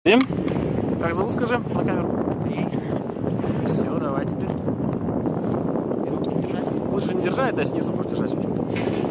Как зовут, скажи, на камеру? Все, давай теперь. Лучше не держать, да, снизу будешь держать чуть-чуть.